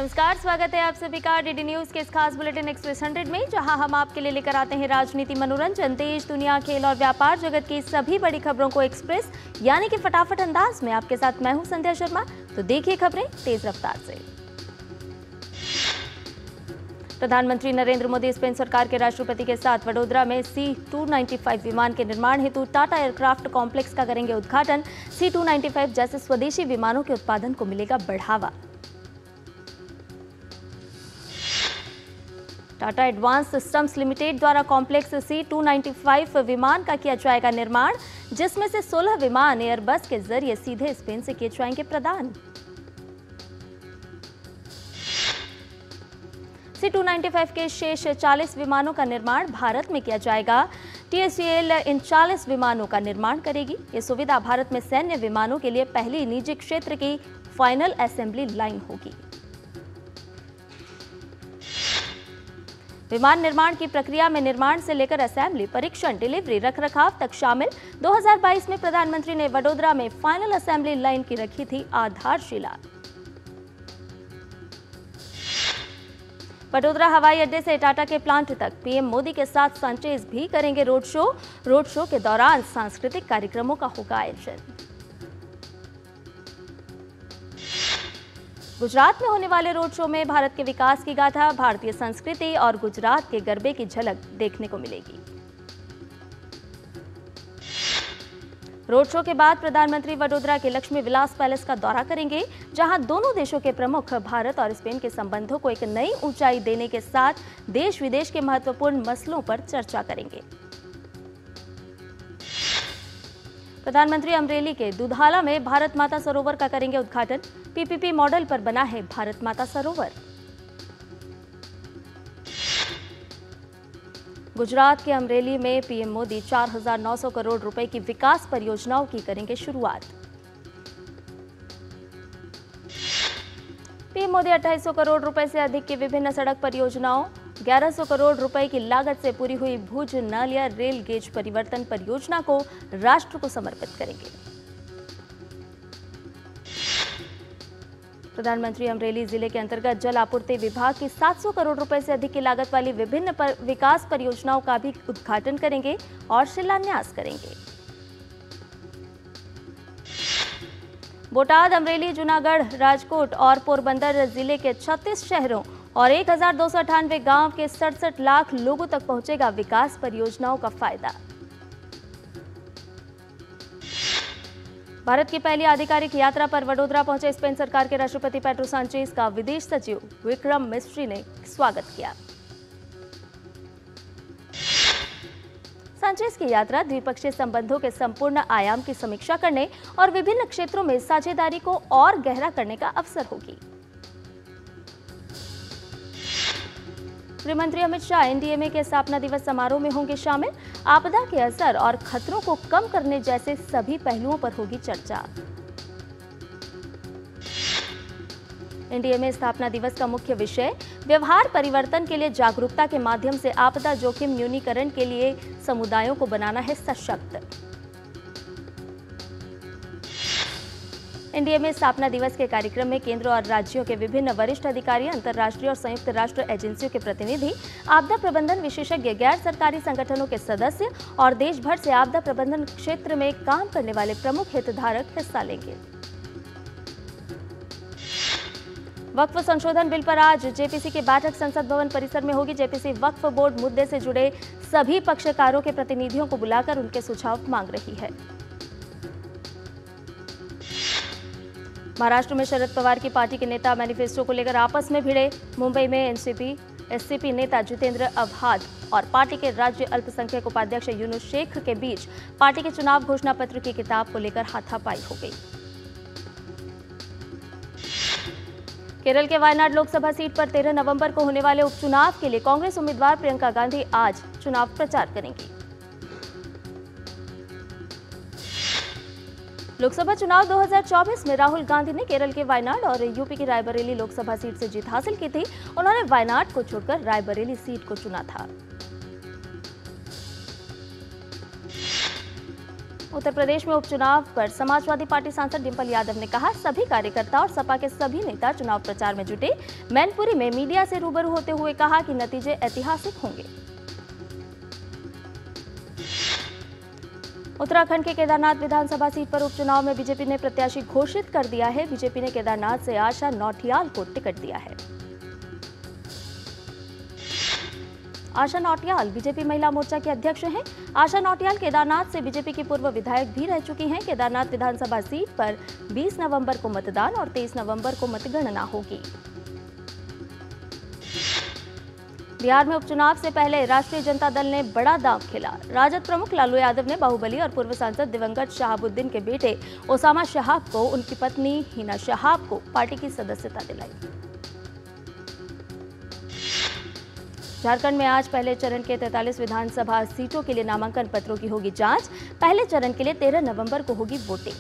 नमस्कार, स्वागत है आप सभी का डीडी न्यूज के इस खास बुलेटिन एक्सप्रेस 100 में, जहां हम आपके लिए लेकर आते हैं राजनीति, मनोरंजन, देश, दुनिया, खेल और व्यापार जगत की सभी बड़ी खबरों को एक्सप्रेस यानी कि फटाफट अंदाज में। आपके साथ मैं हूं संध्या शर्मा। तो देखिए खबरें तेज रफ्तार से। प्रधानमंत्री नरेंद्र मोदी स्पेन सरकार के राष्ट्रपति के साथ वडोदरा में C-295 विमान के निर्माण हेतु टाटा एयरक्राफ्ट कॉम्प्लेक्स का करेंगे उद्घाटन। C-295 जैसे स्वदेशी विमानों के उत्पादन को मिलेगा बढ़ावा। टाटा एडवांस सिस्टम्स लिमिटेड द्वारा कॉम्प्लेक्स C-295 विमान का किया जाएगा निर्माण, जिसमें से 16 विमान एयरबस के जरिए सीधे स्पेन से किए जाएंगे प्रदान। C-295 के शेष 40 विमानों का निर्माण भारत में किया जाएगा। TCL इन 40 विमानों का निर्माण करेगी। ये सुविधा भारत में सैन्य विमानों के लिए पहली निजी क्षेत्र की फाइनल असेंबली लाइन होगी। विमान निर्माण की प्रक्रिया में निर्माण से लेकर असेंबली, परीक्षण, डिलीवरी, रखरखाव तक शामिल। 2022 में प्रधानमंत्री ने वडोदरा में फाइनल असेंबली लाइन की रखी थी आधारशिला। वडोदरा हवाई अड्डे से टाटा के प्लांट तक पीएम मोदी के साथ सांचेज भी करेंगे रोड शो। रोड शो के दौरान सांस्कृतिक कार्यक्रमों का होगा आयोजन। गुजरात में होने वाले रोड शो में भारत के विकास की गाथा, भारतीय संस्कृति और गुजरात के गरबे की झलक देखने को मिलेगी। रोड शो के बाद प्रधानमंत्री वडोदरा के लक्ष्मी विलास पैलेस का दौरा करेंगे, जहां दोनों देशों के प्रमुख भारत और स्पेन के संबंधों को एक नई ऊंचाई देने के साथ देश विदेश के महत्वपूर्ण मसलों पर चर्चा करेंगे। प्रधानमंत्री अमरेली के दुधाला में भारत माता सरोवर का करेंगे उद्घाटन। PPP मॉडल पर बना है भारत माता सरोवर। गुजरात के अमरेली में पीएम मोदी 4,900 करोड़ रुपए की विकास परियोजनाओं की करेंगे शुरुआत। पीएम मोदी 2800 करोड़ रुपए से अधिक की विभिन्न सड़क परियोजनाओं, 1100 करोड़ रुपए की लागत से पूरी हुई भुज नालिया रेल गेज परिवर्तन परियोजना को राष्ट्र को समर्पित करेंगे। प्रधानमंत्री अमरेली जिले के अंतर्गत जल आपूर्ति विभाग की 700 करोड़ रुपए से अधिक की लागत वाली विभिन्न विकास परियोजनाओं का भी उद्घाटन करेंगे और शिलान्यास करेंगे। बोटाद, अमरेली, जूनागढ़, राजकोट और पोरबंदर जिले के 36 शहरों और 1,298 गांव के 67 लाख लोगों तक पहुंचेगा विकास परियोजनाओं का फायदा। भारत की पहली आधिकारिक यात्रा पर वडोदरा पहुंचे स्पेन सरकार के राष्ट्रपति पेड्रो सांचेज का विदेश सचिव विक्रम मिस्त्री ने स्वागत किया। सांचेज की यात्रा द्विपक्षीय संबंधों के संपूर्ण आयाम की समीक्षा करने और विभिन्न क्षेत्रों में साझेदारी को और गहरा करने का अवसर होगी। गृहमंत्री अमित शाह NDMA के स्थापना दिवस समारोह में होंगे शामिल। आपदा के असर और खतरों को कम करने जैसे सभी पहलुओं पर होगी चर्चा। NDMA स्थापना दिवस का मुख्य विषय व्यवहार परिवर्तन के लिए जागरूकता के माध्यम से आपदा जोखिम न्यूनीकरण के लिए समुदायों को बनाना है सशक्त। NDMA स्थापना दिवस के कार्यक्रम में केंद्र और राज्यों के विभिन्न वरिष्ठ अधिकारी, अंतर्राष्ट्रीय और संयुक्त राष्ट्र एजेंसियों के प्रतिनिधि, आपदा प्रबंधन विशेषज्ञ, गैर सरकारी संगठनों के सदस्य और देश भर से आपदा प्रबंधन क्षेत्र में काम करने वाले प्रमुख हितधारक हिस्सा लेंगे। वक्फ संशोधन बिल पर आज JPC की बैठक संसद भवन परिसर में होगी। JPC वक्फ बोर्ड मुद्दे से जुड़े सभी पक्षकारों के प्रतिनिधियों को बुलाकर उनके सुझाव मांग रही है। महाराष्ट्र में शरद पवार की पार्टी के नेता मैनिफेस्टो को लेकर आपस में भिड़े। मुंबई में SCP नेता जितेंद्र अवहाद और पार्टी के राज्य अल्पसंख्यक उपाध्यक्ष यूनुस शेख के बीच पार्टी के चुनाव घोषणा पत्र की किताब को लेकर हाथापाई हो गई। केरल के वायनाड लोकसभा सीट पर 13 नवंबर को होने वाले उपचुनाव के लिए कांग्रेस उम्मीदवार प्रियंका गांधी आज चुनाव प्रचार करेंगी। लोकसभा चुनाव 2024 में राहुल गांधी ने केरल के वायनाड और यूपी की रायबरेली लोकसभा सीट से जीत हासिल की थी। उन्होंने वायनाड को छोड़कर रायबरेली सीट को चुना था। उत्तर प्रदेश में उपचुनाव पर समाजवादी पार्टी सांसद डिंपल यादव ने कहा, सभी कार्यकर्ता और सपा के सभी नेता चुनाव प्रचार में जुटे। मैनपुरी में मीडिया से रूबरू होते हुए कहा कि नतीजे ऐतिहासिक होंगे। उत्तराखंड के केदारनाथ विधानसभा सीट पर उपचुनाव में बीजेपी ने प्रत्याशी घोषित कर दिया है। बीजेपी ने केदारनाथ से आशा नौटियाल को टिकट दिया है। आशा नौटियाल बीजेपी महिला मोर्चा के अध्यक्ष हैं। आशा नौटियाल केदारनाथ से बीजेपी की पूर्व विधायक भी रह चुकी हैं। केदारनाथ विधानसभा सीट पर 20 नवंबर को मतदान और 23 नवंबर को मतगणना होगी। बिहार में उपचुनाव से पहले राष्ट्रीय जनता दल ने बड़ा दांव खेला। राजद प्रमुख लालू यादव ने बाहुबली और पूर्व सांसद दिवंगत शहाबुद्दीन के बेटे ओसामा शहाब को उनकी पत्नी हिना शहाब को पार्टी की सदस्यता दिलाई। झारखंड में आज पहले चरण के 43 विधानसभा सीटों के लिए नामांकन पत्रों की होगी जांच। पहले चरण के लिए 13 नवंबर को होगी वोटिंग।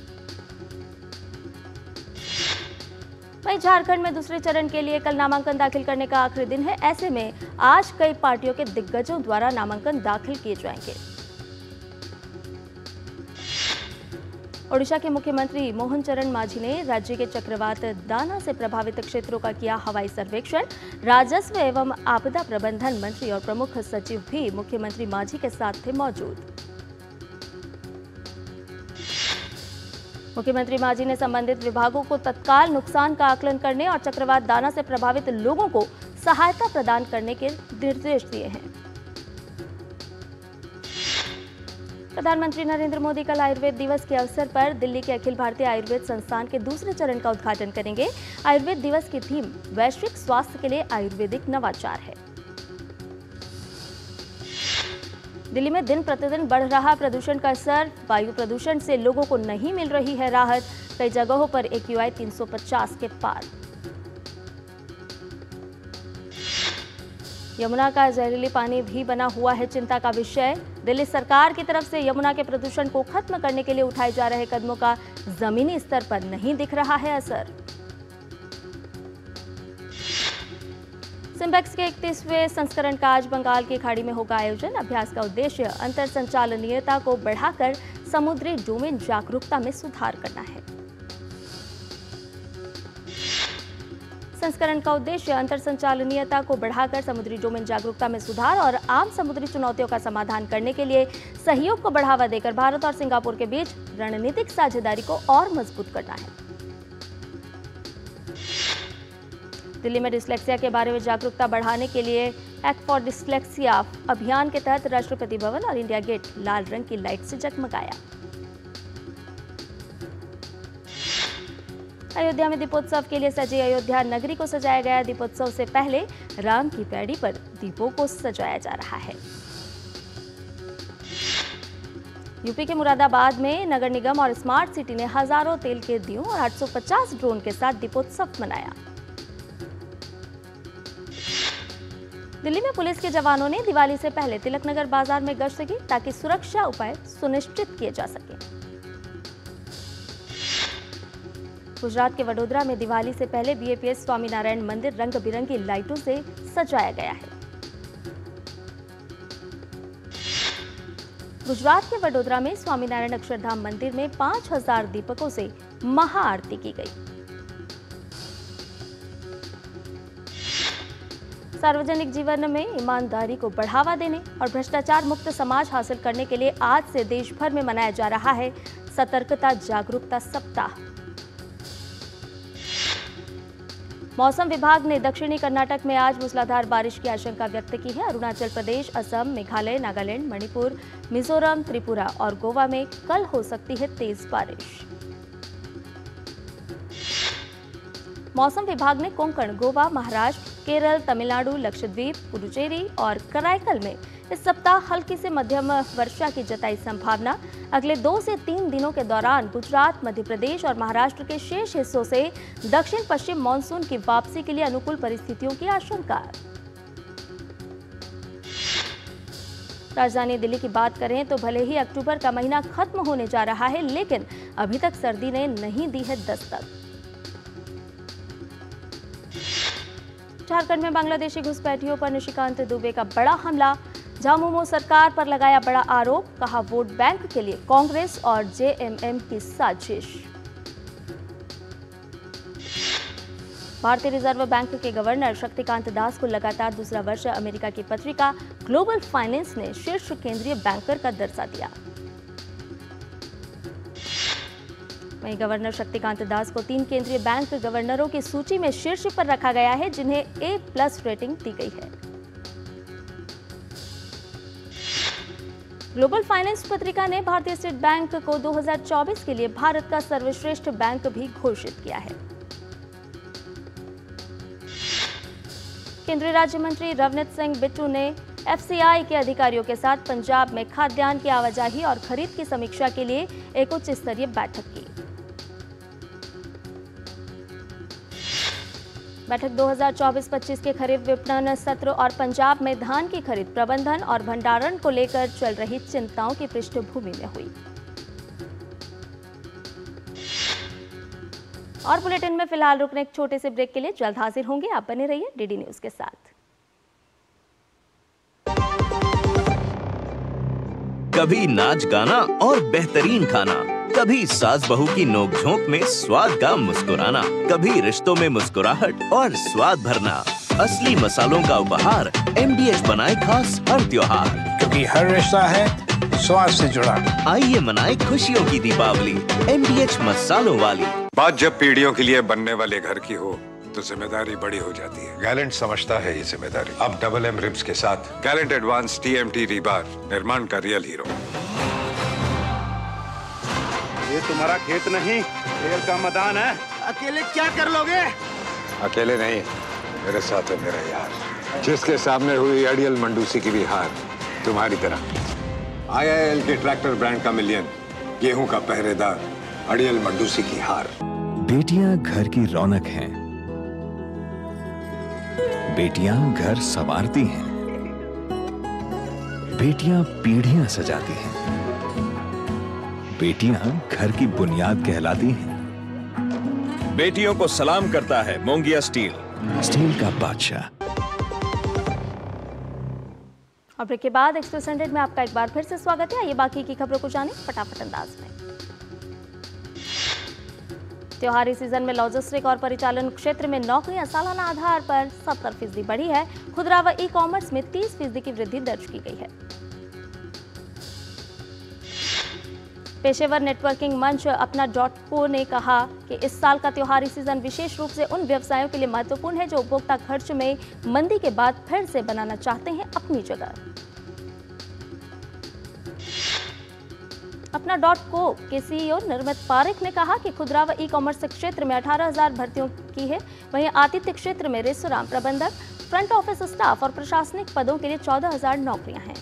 वहीं झारखंड में दूसरे चरण के लिए कल नामांकन दाखिल करने का आखिरी दिन है। ऐसे में आज कई पार्टियों के दिग्गजों द्वारा नामांकन दाखिल किए जाएंगे। ओडिशा के मुख्यमंत्री मोहन चरण मांझी ने राज्य के चक्रवात दाना से प्रभावित क्षेत्रों का किया हवाई सर्वेक्षण। राजस्व एवं आपदा प्रबंधन मंत्री और प्रमुख सचिव भी मुख्यमंत्री मांझी के साथ थे मौजूद। मुख्यमंत्री मांझी ने संबंधित विभागों को तत्काल नुकसान का आकलन करने और चक्रवात दाना से प्रभावित लोगों को सहायता प्रदान करने के निर्देश दिए हैं। प्रधानमंत्री नरेंद्र मोदी कल आयुर्वेद दिवस के अवसर पर दिल्ली के अखिल भारतीय आयुर्वेद संस्थान के दूसरे चरण का उद्घाटन करेंगे। आयुर्वेद दिवस की थीम वैश्विक स्वास्थ्य के लिए आयुर्वेदिक नवाचार है। दिल्ली में दिन प्रतिदिन बढ़ रहा प्रदूषण का असर, वायु प्रदूषण से लोगों को नहीं मिल रही है राहत। कई जगहों पर AQI 350 के पार। यमुना का जहरीली पानी भी बना हुआ है चिंता का विषय। दिल्ली सरकार की तरफ से यमुना के प्रदूषण को खत्म करने के लिए उठाए जा रहे कदमों का जमीनी स्तर पर नहीं दिख रहा है असर। सिम्बेक्स के 31वें संस्करण का आज बंगाल की खाड़ी में होगा आयोजन। अभ्यास का उद्देश्य अंतर संचालनीयता को बढ़ाकर समुद्री डोमेन जागरूकता में सुधार करना है। संस्करण का उद्देश्य अंतर संचालनीयता को बढ़ाकर समुद्री डोमेन जागरूकता में सुधार और आम समुद्री चुनौतियों का समाधान करने के लिए सहयोग को बढ़ावा देकर भारत और सिंगापुर के बीच रणनीतिक साझेदारी को और मजबूत करना है। दिल्ली में डिस्लेक्सिया के बारे में जागरूकता बढ़ाने के लिए एक्ट फॉर डिस्लेक्सिया अभियान के तहत राष्ट्रपति भवन और इंडिया गेट लाल रंग की लाइट से जगमगाया। अयोध्या में दीपोत्सव के लिए सजी अयोध्या नगरी को सजाया गया। दीपोत्सव से पहले राम की पैड़ी पर दीपों को सजाया जा रहा है। यूपी के मुरादाबाद में नगर निगम और स्मार्ट सिटी ने हजारों तेल के दियों और 850 ड्रोन के साथ दीपोत्सव मनाया। दिल्ली में पुलिस के जवानों ने दिवाली से पहले तिलक नगर बाजार में गश्त की ताकि सुरक्षा उपाय सुनिश्चित किए जा सके। गुजरात के वडोदरा में दिवाली से पहले BAPS स्वामीनारायण मंदिर रंग बिरंगी लाइटों से सजाया गया है। गुजरात के वडोदरा में स्वामीनारायण अक्षरधाम मंदिर में 5000 दीपकों से महाआरती की गई। सार्वजनिक जीवन में ईमानदारी को बढ़ावा देने और भ्रष्टाचार मुक्त समाज हासिल करने के लिए आज से देश भर में मनाया जा रहा है सतर्कता जागरूकता सप्ताह। मौसम विभाग ने दक्षिणी कर्नाटक में आज मूसलाधार बारिश की आशंका व्यक्त की है। अरुणाचल प्रदेश, असम, मेघालय, नागालैंड, मणिपुर, मिजोरम, त्रिपुरा और गोवा में कल हो सकती है तेज बारिश। मौसम विभाग ने कोंकण, गोवा, महाराष्ट्र, केरल, तमिलनाडु, लक्षद्वीप, पुडुचेरी और कराईकल में इस सप्ताह हल्की से मध्यम वर्षा की जताई संभावना। अगले 2 से 3 दिनों के दौरान गुजरात, मध्य प्रदेश और महाराष्ट्र के शेष हिस्सों से दक्षिण पश्चिम मानसून की वापसी के लिए अनुकूल परिस्थितियों की आशंका। राजधानी दिल्ली की बात करें तो भले ही अक्टूबर का महीना खत्म होने जा रहा है, लेकिन अभी तक सर्दी ने नहीं दी है दस्तक। झारखंड में बांग्लादेशी घुसपैठियों पर निशिकांत दुबे का बड़ा हमला। झामुमो सरकार पर लगाया बड़ा आरोप, कहा वोट बैंक के लिए कांग्रेस और जेएमएम की साजिश। भारतीय रिजर्व बैंक के गवर्नर शक्तिकांत दास को लगातार दूसरा वर्ष अमेरिका की पत्रिका ग्लोबल फाइनेंस ने शीर्ष केंद्रीय बैंकर का दर्जा दिया। वहीं गवर्नर शक्तिकांत दास को 3 केंद्रीय बैंक गवर्नरों की सूची में शीर्ष पर रखा गया है, जिन्हें A+ रेटिंग दी गई है। ग्लोबल फाइनेंस पत्रिका ने भारतीय स्टेट बैंक को 2024 के लिए भारत का सर्वश्रेष्ठ बैंक भी घोषित किया है। केंद्रीय राज्य मंत्री रवनीत सिंह बिट्टू ने एफसीआई के अधिकारियों के साथ पंजाब में खाद्यान्न की आवाजाही और खरीद की समीक्षा के लिए एक उच्च स्तरीय बैठक की। बैठक 2024-25 के खरीफ विपणन सत्र और पंजाब में धान की खरीद, प्रबंधन और भंडारण को लेकर चल रही चिंताओं की पृष्ठभूमि में हुई। और बुलेटिन में फिलहाल रुकने एक छोटे से ब्रेक के लिए जल्द हाजिर होंगे। आप बने रहिए डीडी न्यूज के साथ। कभी नाच गाना और बेहतरीन खाना, कभी सास बहू की नोक-झोंक में स्वाद का मुस्कुराना, कभी रिश्तों में मुस्कुराहट और स्वाद भरना। असली मसालों का उपहार MDH बनाए खास हर त्योहार, क्योंकि हर रिश्ता है स्वाद से जुड़ा। आइए मनाए खुशियों की दीपावली MDH मसालों वाली। बात जब पीढ़ियों के लिए बनने वाले घर की हो तो जिम्मेदारी बड़ी हो जाती है। गैलेंट समझता है ये जिम्मेदारी। अब MM रिब्स के साथ गैलेंट एडवांस TMT रीबार, निर्माण का रियल हीरो। ये तुम्हारा खेत नहीं, खेल का मैदान है। अकेले क्या कर लोगे? अकेले नहीं, मेरे साथ है मेरा यार, जिसके सामने हुई अड़ियल मंडूसी की भी हार तुम्हारी तरह। IIL के ट्रैक्टर ब्रांड का मिलियन, गेहूं का पहरेदार, अड़ियल मंडूसी की हार। बेटियां घर की रौनक हैं, बेटियां घर संवारती हैं, बेटियां पीढ़ियां सजाती हैं, बेटियां घर की बुनियाद कहलाती हैं। बेटियों को सलाम करता है मोंगिया स्टील, स्टील का बादशाह। और ब्रेक के बाद एक्सप्रेस 100 में आपका एक बार फिर से स्वागत है। आइए बाकी की खबरों को जानें फटाफट अंदाज में। त्योहारी सीजन में लॉजिस्टिक और परिचालन क्षेत्र में नौकरियां सालाना आधार पर 70% बढ़ी है। खुदरा व ई-कॉमर्स में 30% की वृद्धि दर्ज की गई है। पेशेवर नेटवर्किंग मंच अपना .co ने कहा कि इस साल का त्योहारी सीजन विशेष रूप से उन व्यवसायों के लिए महत्वपूर्ण है जो उपभोक्ता खर्च में मंदी के बाद फिर से बनाना चाहते हैं अपनी जगह। अपना .co के CEO निर्मित पारिक ने कहा कि खुदरा व ई-कॉमर्स क्षेत्र में 18,000 भर्तियों की है। वहीं आतिथ्य क्षेत्र में रेस्तरां प्रबंधक, फ्रंट ऑफिस स्टाफ और प्रशासनिक पदों के लिए 14,000 नौकरियां हैं।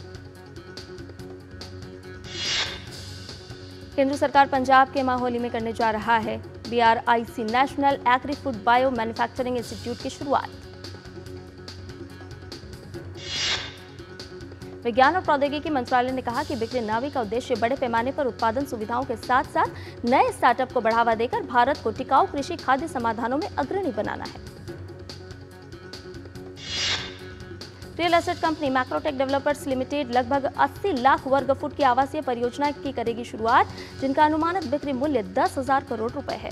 केंद्र सरकार पंजाब के माहौली में करने जा रहा है BRIC national agri food bio manufacturing institute की शुरुआत। विज्ञान और प्रौद्योगिकी मंत्रालय ने कहा कि बिक्री नावी का उद्देश्य बड़े पैमाने पर उत्पादन सुविधाओं के साथ साथ नए स्टार्टअप को बढ़ावा देकर भारत को टिकाऊ कृषि खाद्य समाधानों में अग्रणी बनाना है। Real estate company Macrotech developers limited लगभग 80 लाख वर्ग फुट की आवासीय परियोजना की करेगी शुरुआत, जिनका अनुमानित बिक्री मूल्य 10,000 करोड़ रुपए है।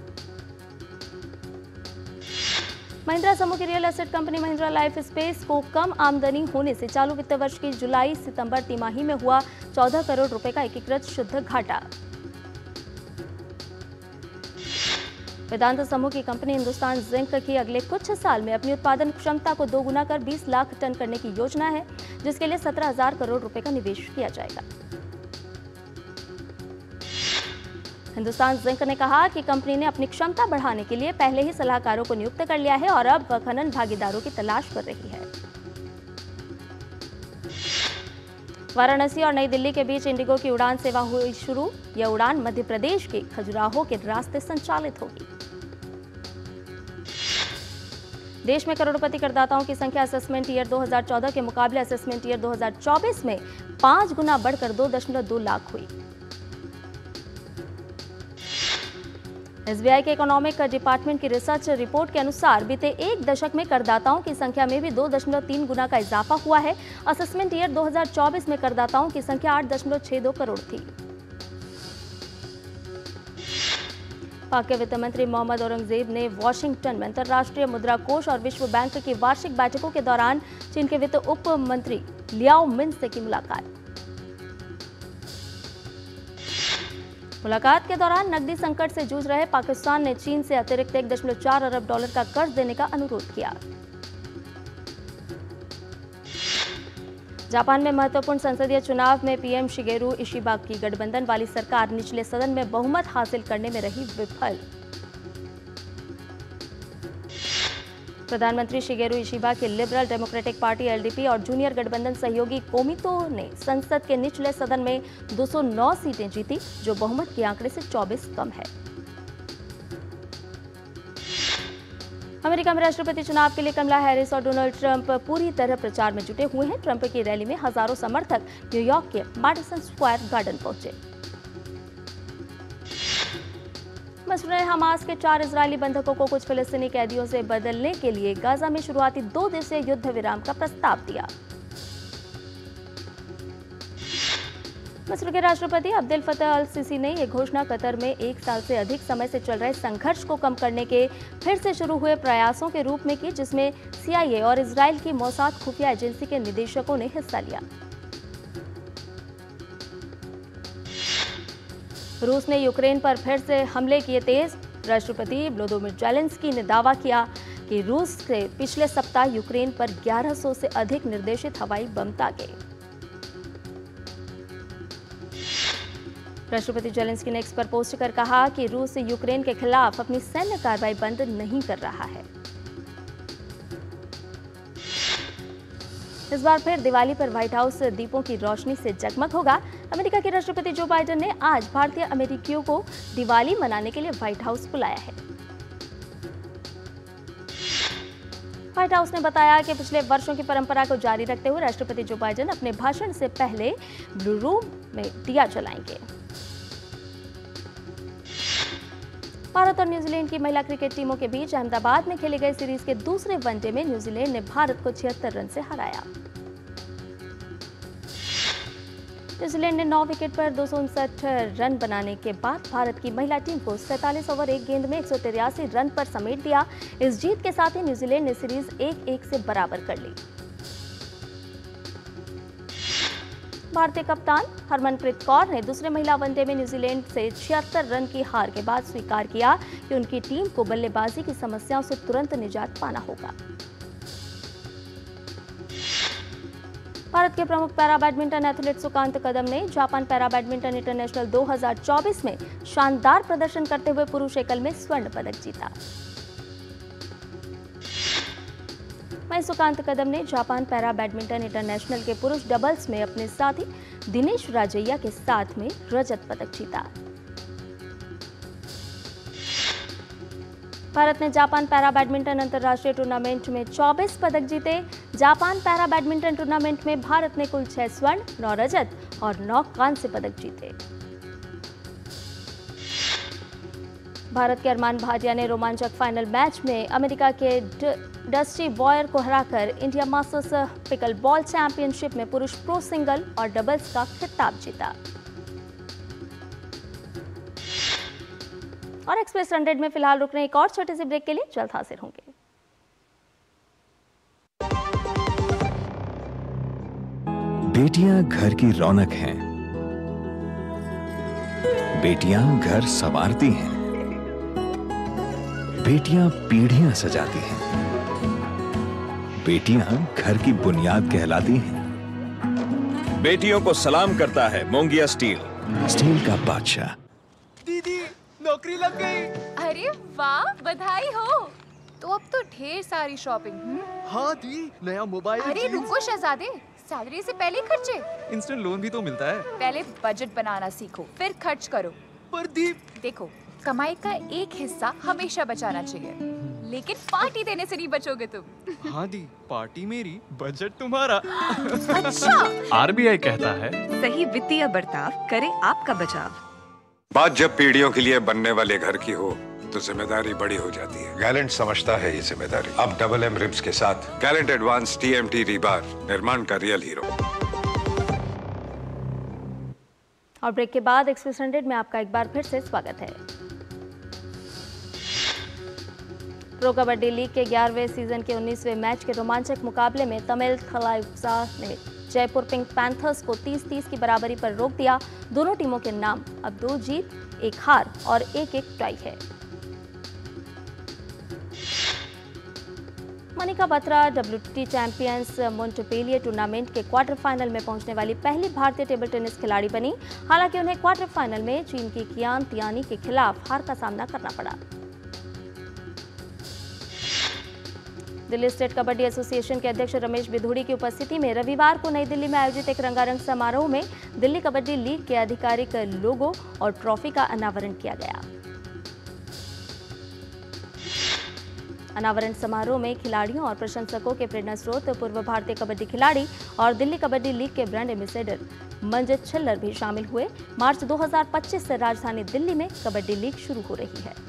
महिंद्रा समूह की real estate company Mahindra life space को कम आमदनी होने से चालू वित्त वर्ष की जुलाई-सितंबर तिमाही में हुआ 14 करोड़ रुपए का एकीकृत शुद्ध घाटा। वेदांत समूह की कंपनी हिंदुस्तान जिंक की अगले कुछ साल में अपनी उत्पादन क्षमता को दोगुना कर 20 लाख टन करने की योजना है, जिसके लिए 17,000 करोड़ रुपए का निवेश किया जाएगा। हिंदुस्तान जिंक ने कहा कि कंपनी ने अपनी क्षमता बढ़ाने के लिए पहले ही सलाहकारों को नियुक्त कर लिया है और अब वह खनन भागीदारों की तलाश कर रही है। वाराणसी और नई दिल्ली के बीच इंडिगो की उड़ान सेवा हुई शुरू। यह उड़ान मध्य प्रदेश के खजुराहो के रास्ते संचालित होगी। देश में करोड़पति करदाताओं की संख्या असेसमेंट ईयर 2014 के मुकाबले असेसमेंट ईयर 2024 में 5 गुना बढ़कर 2.2 लाख हुई। SBI के इकोनॉमिक डिपार्टमेंट की रिसर्च रिपोर्ट के अनुसार बीते एक दशक में करदाताओं की संख्या में भी 2.3 गुना का इजाफा हुआ है। असेसमेंट ईयर 2024 में करदाताओं की संख्या 8.62 करोड़ थी। पाक के वित्त मंत्री मोहम्मद औरंगजेब ने वॉशिंगटन में अंतर्राष्ट्रीय मुद्रा कोष और विश्व बैंक की वार्षिक बैठकों के दौरान चीन के वित्त उप मंत्री लियाओ मिन से की मुलाकात के दौरान नकदी संकट से जूझ रहे पाकिस्तान ने चीन से अतिरिक्त 1.4 अरब डॉलर का कर्ज देने का अनुरोध किया। जापान में महत्वपूर्ण संसदीय चुनाव में पीएम शिगेरू इशिबा की गठबंधन वाली सरकार निचले सदन में बहुमत हासिल करने में रही विफल। प्रधानमंत्री शिगेरू इशिबा की लिबरल डेमोक्रेटिक पार्टी LDP और जूनियर गठबंधन सहयोगी कोमितो ने संसद के निचले सदन में 209 सीटें जीती, जो बहुमत के आंकड़े से 24 कम है। अमेरिका में राष्ट्रपति चुनाव के लिए कमला हैरिस और डोनाल्ड ट्रंप पूरी तरह प्रचार में जुटे हुए हैं। ट्रंप की रैली में हजारों समर्थक न्यूयॉर्क के मैडिसन स्क्वायर गार्डन पहुंचे। मिस्र ने हमास के 4 इजरायली बंधकों को कुछ फिलिस्तीनी कैदियों से बदलने के लिए गाजा में शुरुआती 2 दिवसीय युद्ध विराम का प्रस्ताव दिया। मिस्र के राष्ट्रपति अब्देल फतह अल सीसी ने यह घोषणा कतर में 1 साल से अधिक समय से चल रहे संघर्ष को कम करने के फिर से शुरू हुए प्रयासों के रूप में की, जिसमें CIA और इजराइल की मोसाद खुफिया एजेंसी के निदेशकों ने हिस्सा लिया। रूस ने यूक्रेन पर फिर से हमले किए तेज। राष्ट्रपति व्लोदिमीर ज़ेलेंस्की ने दावा किया कि रूस से पिछले सप्ताह यूक्रेन पर 1100 से अधिक निर्देशित हवाई बम दागे। राष्ट्रपति ज़ेलेंस्की ने एक्स पर पोस्ट कर कहा कि रूस यूक्रेन के खिलाफ अपनी सैन्य कार्रवाई बंद नहीं कर रहा है। इस बार फिर दिवाली पर व्हाइट हाउस दीपों की रोशनी से जगमग होगा। अमेरिका के राष्ट्रपति जो बाइडेन ने आज भारतीय अमेरिकियों को दिवाली मनाने के लिए व्हाइट हाउस बुलाया है। व्हाइट हाउस ने बताया कि पिछले वर्षों की परंपरा को जारी रखते हुए राष्ट्रपति जो बाइडेन अपने भाषण से पहले ब्लू रूम में दिया जलाएंगे। भारत और न्यूजीलैंड की महिला क्रिकेट टीमों के बीच अहमदाबाद में खेले गए सीरीज के दूसरे वनडे में न्यूजीलैंड ने भारत को 76 रन से हराया। न्यूजीलैंड ने 9 विकेट पर 259 रन बनाने के बाद भारत की महिला टीम को 47 ओवर 1 गेंद में 183 रन पर समेट दिया। इस जीत के साथ ही न्यूजीलैंड ने सीरीज 1-1 से बराबर कर ली। भारतीय कप्तान हरमनप्रीत कौर ने दूसरे महिला वनडे में न्यूजीलैंड से 76 रन की हार के बाद स्वीकार किया कि उनकी टीम को बल्लेबाजी की समस्याओं से तुरंत निजात पाना होगा। भारत के प्रमुख para badminton athlete Sukant Kadam ने जापान पैरा बैडमिंटन इंटरनेशनल 2024 में शानदार प्रदर्शन करते हुए पुरुष एकल में स्वर्ण पदक जीता। वहीं सुकांत कदम ने जापान पैरा बैडमिंटन इंटरनेशनल के पुरुष डबल्स में अपने साथी दिनेश राजैया के साथ में रजत पदक जीता। भारत ने जापान पैरा बैडमिंटन अंतर्राष्ट्रीय टूर्नामेंट में 24 पदक जीते। जापान पैरा बैडमिंटन टूर्नामेंट में भारत ने कुल 6 स्वर्ण, 9 रजत और 9 कांस्य पदक जीते। भारत के अरमान भाटिया ने रोमांचक फाइनल मैच में अमेरिका के डस्टी बॉयर को हराकर India masters pickleball championship में पुरुष प्रो सिंगल और डबल्स का खिताब जीता। और एक्सप्रेस 100 में फिलहाल रुक रहे एक और छोटे से ब्रेक के लिए जल्द हाजिर होंगे। बेटियां घर की रौनक हैं। बेटियां घर संवारती हैं। बेटियां पीढ़ियां सजाती हैं। बेटियां घर की बुनियाद कहलाती हैं। बेटियों को सलाम करता है मोंगिया स्टील, स्टील का बादशाह। दीदी नौकरी लग गई। अरे वाह, बधाई हो। तो अब तो ढेर सारी शॉपिंग। हाँ दी, नया मोबाइल। अरे रुको शहजादे, सैलरी से पहले खर्चे। इंस्टेंट लोन भी तो मिलता है। पहले बजट बनाना सीखो, फिर खर्च करो। पर दी देखो, कमाई का एक हिस्सा हमेशा बचाना चाहिए, लेकिन पार्टी देने से नहीं बचोगे तुम। हाँ दी, पार्टी मेरी, बजट तुम्हारा। अच्छा। RBI कहता है, सही वित्तीय बर्ताव करे आपका बचाव। बात जब पीढ़ियों के लिए बनने वाले घर की हो तो जिम्मेदारी बड़ी हो जाती है। गैलेंट समझता है ये जिम्मेदारी। अब डबल एम रिब्स के साथ गैलेंट एडवांस TMT रीबार, निर्माण का रियल हीरो। और ब्रेक के बाद एक्सप्रेस 100 में आपका एक बार फिर से स्वागत है। प्रो कबड्डी लीग के 11वें सीजन के 19वें मैच के रोमांचक मुकाबले में तमिल थलाइवा ने जयपुर पिंक पैंथर्स को 30-30 की बराबरी पर रोक दिया। दोनों टीमों के नाम अब 2 जीत, 1 हार और 1-1 टाई है। Manika Batra WTT champions Montpellier tournament के क्वार्टर फाइनल में पहुंचने वाली पहली भारतीय टेबल टेनिस खिलाड़ी बनी। हालांकि उन्हें क्वार्टर फाइनल में चीन की कियान तियानी के खिलाफ हार का सामना करना पड़ा। दिल्ली स्टेट कबड्डी एसोसिएशन के अध्यक्ष रमेश बिधूड़ी की उपस्थिति में रविवार को नई दिल्ली में आयोजित एक रंगारंग समारोह में दिल्ली कबड्डी लीग के आधिकारिक लोगो और ट्रॉफी का अनावरण किया गया। अनावरण समारोह में खिलाड़ियों और प्रशंसकों के प्रेरणा स्रोत पूर्व भारतीय कबड्डी खिलाड़ी और दिल्ली कबड्डी लीग के ब्रांड एम्बेसडर मंजित छिल्लर भी शामिल हुए। मार्च 2025 से राजधानी दिल्ली में कबड्डी लीग शुरू हो रही है।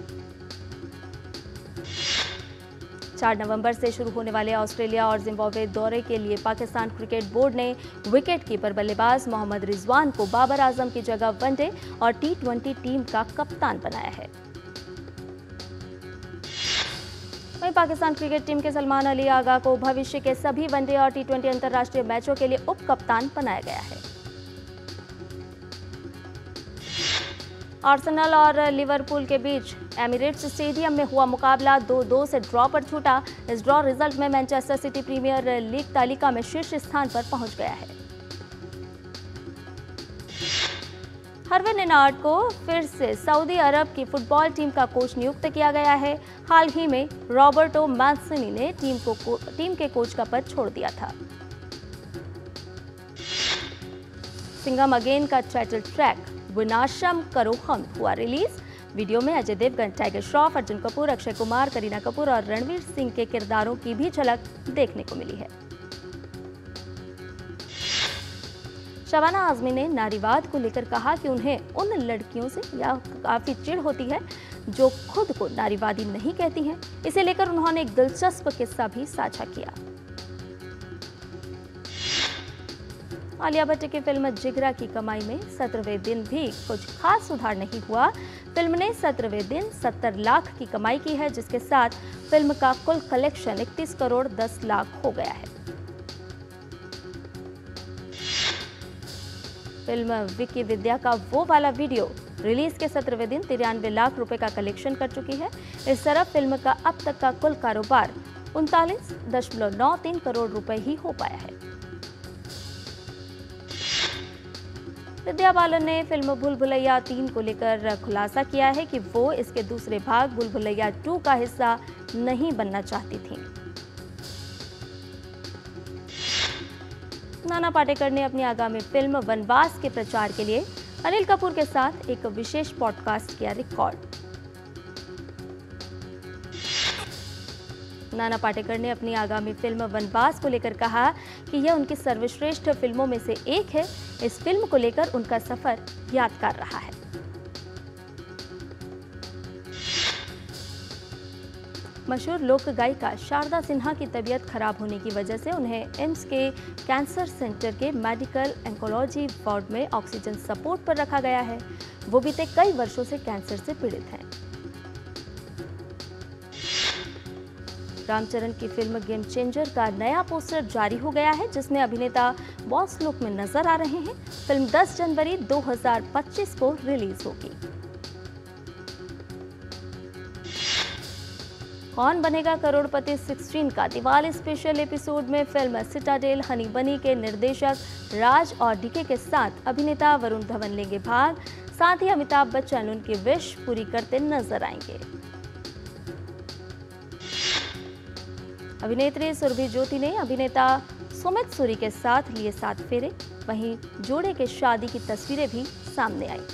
4 नवंबर से शुरू होने वाले ऑस्ट्रेलिया और जिम्बाब्वे दौरे के लिए पाकिस्तान क्रिकेट बोर्ड ने विकेट कीपर बल्लेबाज मोहम्मद रिजवान को बाबर आजम की जगह वनडे और T20 टीम का कप्तान बनाया है। वहीं पाकिस्तान क्रिकेट टीम के सलमान अली आगा को भविष्य के सभी वनडे और T20 अंतर्राष्ट्रीय मैचों के लिए उप कप्तान बनाया गया है। आर्सेनल और लिवरपूल के बीच एमिरेट्स स्टेडियम में हुआ मुकाबला 2-2 से ड्रॉ पर छूटा। इस ड्रॉ रिजल्ट में मैनचेस्टर सिटी प्रीमियर लीग तालिका में शीर्ष स्थान पर पहुंच गया है। हर्वे नेनार्ड को फिर से सऊदी अरब की फुटबॉल टीम का कोच नियुक्त किया गया है। हाल ही में रॉबर्टो मैंसिनी ने टीम के कोच का पद छोड़ दिया था। सिंघम अगेन का टाइटल ट्रैक विनाशम करो हम हुआ रिलीज। वीडियो में अजय देवगन, टाइगर श्रॉफ, अर्जुन कपूर, अक्षय कुमार, करीना कपूर और रणवीर सिंह के किरदारों की भी झलक देखने को मिली है। शबाना आजमी ने नारीवाद को लेकर कहा कि उन्हें उन लड़कियों से या काफी चिढ़ होती है जो खुद को नारीवादी नहीं कहती हैं। इसे लेकर उन्होंने एक दिलचस्प किस्सा भी साझा किया। आलिया भट्ट की फिल्म जिगरा की कमाई में 17वें दिन भी कुछ खास सुधार नहीं हुआ। फिल्म ने 17वें दिन 70 लाख की कमाई की है, जिसके साथ फिल्म का कुल कलेक्शन 31 करोड़ 10 लाख हो गया है। फिल्म विकी विद्या का वो वाला वीडियो रिलीज के 17वें दिन 93 लाख रुपए का कलेक्शन कर चुकी है। इस तरह फिल्म का अब तक का कुल कारोबार 39.93 करोड़ रुपए ही हो पाया है। विद्या बालन ने फिल्म भूल भुलैया 3 को लेकर खुलासा किया है कि वो इसके दूसरे भाग भूल भुलैया 2 का हिस्सा नहीं बनना चाहती थी। नाना पाटेकर ने अपनी आगामी फिल्म वनवास के प्रचार के लिए अनिल कपूर के साथ एक विशेष पॉडकास्ट किया रिकॉर्ड। नाना पाटेकर ने अपनी आगामी फिल्म वनवास को लेकर कहा कि यह उनकी सर्वश्रेष्ठ फिल्मों में से एक है। इस फिल्म को लेकर उनका सफर यादगार रहा है। मशहूर लोक गायिका शारदा सिन्हा की तबीयत खराब होने की वजह से उन्हें एम्स के कैंसर सेंटर के मेडिकल ऑन्कोलॉजी वार्ड में ऑक्सीजन सपोर्ट पर रखा गया है। वो बीते कई वर्षों से कैंसर से पीड़ित हैं। रामचरण की फिल्म गेम चेंजर का नया पोस्टर जारी हो गया है, जिसमें अभिनेता बॉस लुक में नजर आ रहे हैं। फिल्म 10 जनवरी 2025 को रिलीज होगी। कौन बनेगा करोड़पति 16 का दिवाली स्पेशल एपिसोड में फिल्म सिटाडेल हनी बनी के निर्देशक राज और डीके के साथ अभिनेता वरुण धवन लेंगे भाग। साथ ही अमिताभ बच्चन उनकी विश पूरी करते नजर आएंगे। अभिनेत्री सुरभि ज्योति ने अभिनेता सुमित सूरी के साथ लिए 7 फेरे। वहीं जोड़े के शादी की तस्वीरें भी सामने आई।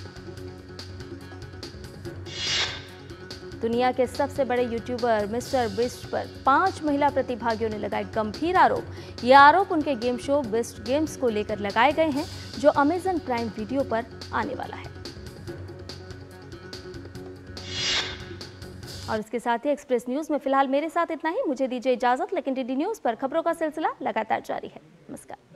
दुनिया के सबसे बड़े यूट्यूबर मिस्टर बीस्ट पर 5 महिला प्रतिभागियों ने लगाए गंभीर आरोप। ये आरोप उनके गेम शो बीस्ट गेम्स को लेकर लगाए गए हैं, जो अमेजन प्राइम वीडियो पर आने वाला है। और इसके साथ ही एक्सप्रेस न्यूज में फिलहाल मेरे साथ इतना ही। मुझे दीजिए इजाजत, लेकिन डीडी न्यूज पर खबरों का सिलसिला लगातार जारी है। नमस्कार।